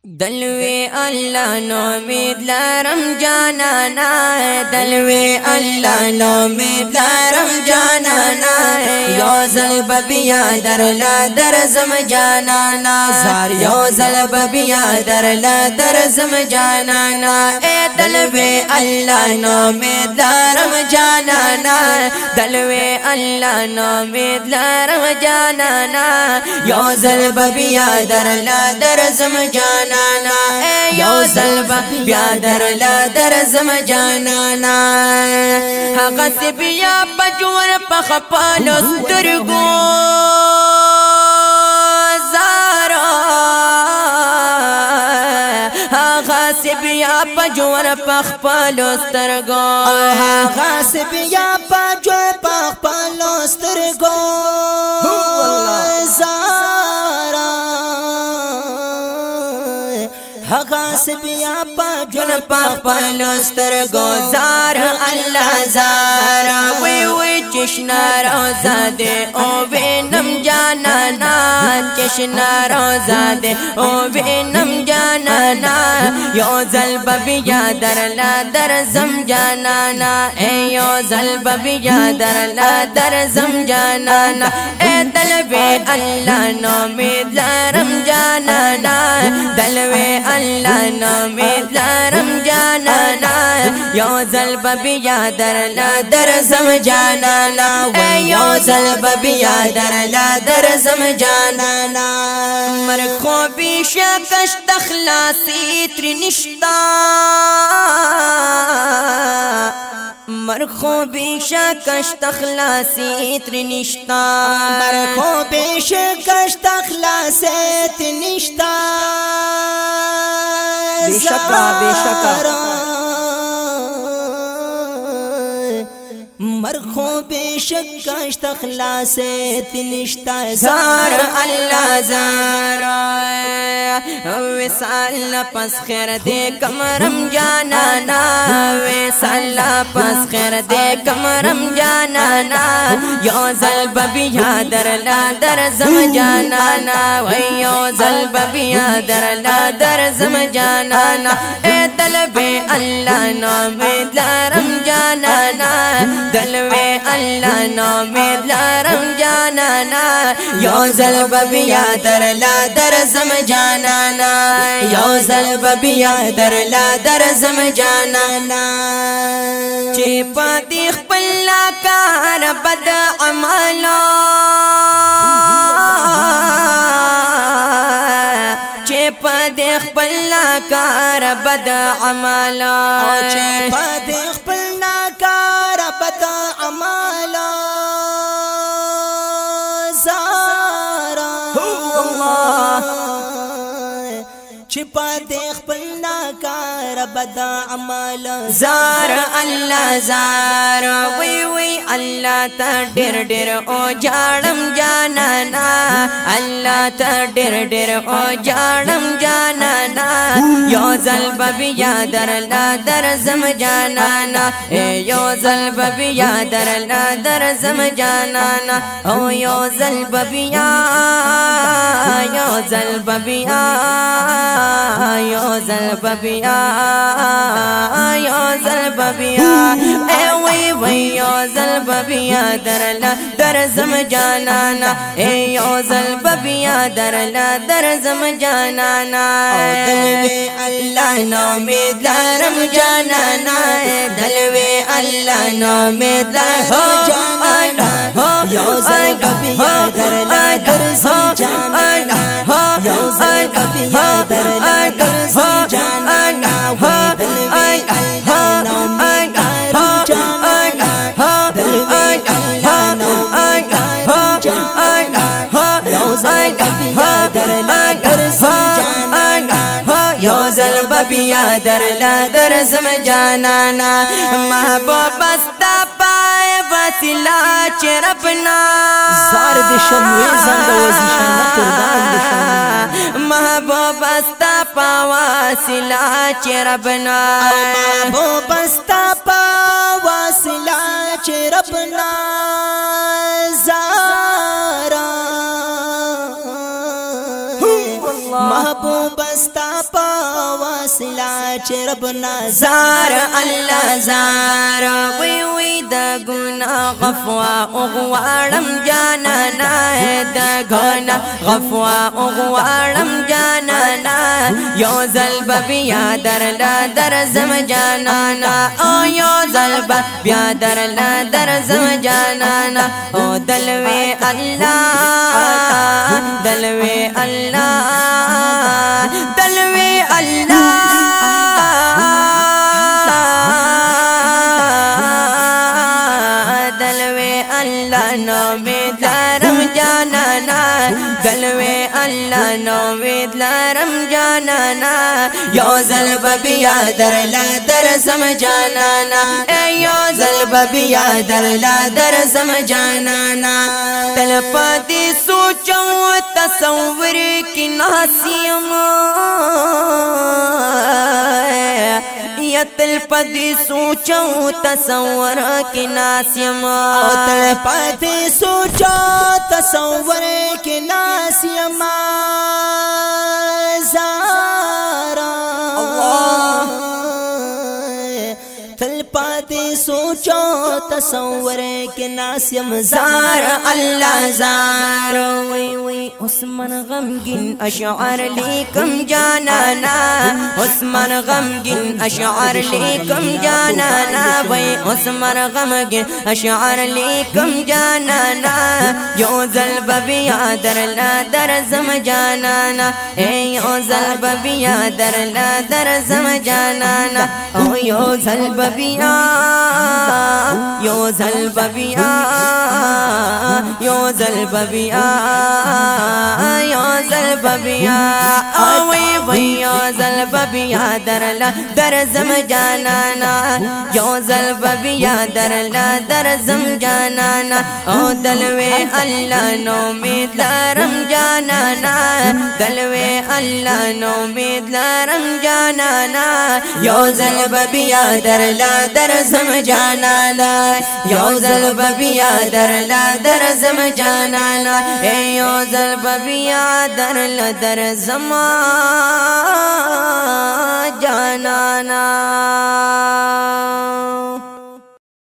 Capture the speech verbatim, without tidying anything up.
دلوي الله نومید لرم جانانا دلوي الله نومید لرم جانانا یو زلب بیا در لا درزم جانانا زار یو زلب بیا در لا درزم جانانا اے دلوي الله نومید لرم جانانا دلوي الله نومید لرم جانانا یو زلب بیا در لا درزم جانانا یو زلبا بیا در لا درزم جانانا هغه سی بیا بجور پخپالو سترګو زارا هغه سی بیا بجور پخپالو سترګو هغه سی بیا بجور پخپالو سترګو هغه سبیا پجن پخپل سترګو زار الله زار وی وی چشنا روزا دے او وینم جانانا چشنا روزا دے او وینم جانانا یو زلب بیا در لا درزم جانانا اے یو زلب بیا در لا درزم جانانا اے دلوي الله نومید لرم جانانا دلوي الله نومید لرم جانانا یو زلب بیا در لا درزم جانانا یو زلب بیا در لا درزم جانانا مرخو بیشکش تخلاصی تری نشتا مرخو بیشکش تخلاصی تری نشتا مرخو بیشکش تخلاصی تری نشتا بیشکا بیشکا مرخو بیشکش تخلاصی تری نشتا زار الله زار وصال پس خیر دے کمرم جانانا وصال پس خیر دے کمرم جانانا یو زلب بیا در لا درزم جانانا ویو زلب بیا در لا درزم جانانا اے دلوي الله نومید لرم جانانا دلوي الله نومید لرم جانانا یو زلب بیا در لا درزم جانانا یو زلب بیا در لا درزم جانانا چی پاتی خپل کار بد عملا چی پاتی خپل کار بد عملا چی پاتی خپل کار بد عملا زارا چپا دیکھ پلنا کار بدا عمال زار الله زار وی وی الله تا ډیر ډیر او جاړم جانانا الله تا ډیر ډیر او جاړم جانانا یو زلب بیا در لا درزم جانانا یو زلب بیا در لا درزم جانانا او یو زلب بیا یو زلب بیا یو زلب بیا یو زلب بیا اے وی وی یو زلب بیا در لا درزم جانانا اے یو زلب بیا در لا درزم جانانا دلوي الله نومید لرم جانانا دلوي الله نومید لرم جانانا یو زلب بیا در لا درزم جانانا یو زلب بیا در لا درزم جانانا دلوي الله نومید لرم جانانا دلوي الله نومید لرم جانانا یو زلب بیا در لا درزم جانانا یو زلب بیا در لا درزم جانانا محبوب استا پائے وسیلہ چرپنا زار دشنوی زند وزیشن قربان دشنوی محبوب استا پا وسیلہ چرپنا محبوب استا پا وسیلہ چرپنا زارا محبوب استا پا واصله چې رب زار الله زار وی وی د ګنا غفوا غواړم جانانا د ګنا غفوا غواړم جانانا یو ځل بیا درلا درځم جانانا او یو ځل بیا درلا درځم جانانا او دلوي الله دلوي الله دلوي الله نو مید لرم جانانا دلوي الله نو مید لرم جانانا یو ځل بیا درلا درځم جانانا یو ځل بیا درلا درځم جانانا تل پدې سوچو تصور کې ناسیم یا تل پدې سوچو تصور کې ناسیم تل پدې سوچو تصور کې ناسیم زارا الله تل پدې سوچو تصور کې ناسیم زار الله زار وی وی عثمان غمگین اشعار لیکم جانانا عثمان غمگین اشعار لیکم جانانا وی عثمان غمگین اشعار لیکم جانانا یو ځل بیا درلا درځم جانانا یو ځل بیا درلا درځم جانانا او یو ځل بیا یو ځل بیا یو ځل بیا یو ځل بیا او وی وی یو ځل بیا درلا درځم جانانا یو ځل بیا درلا درځم جانانا او دلوي الله نو مید لرم جانانا دلوي الله نو مید لرم جانانا یو ځل بیا درلا درځم جانانا یو ځل بیا درلا درځم جانانا یو ځل بیا درلا درځم جانانا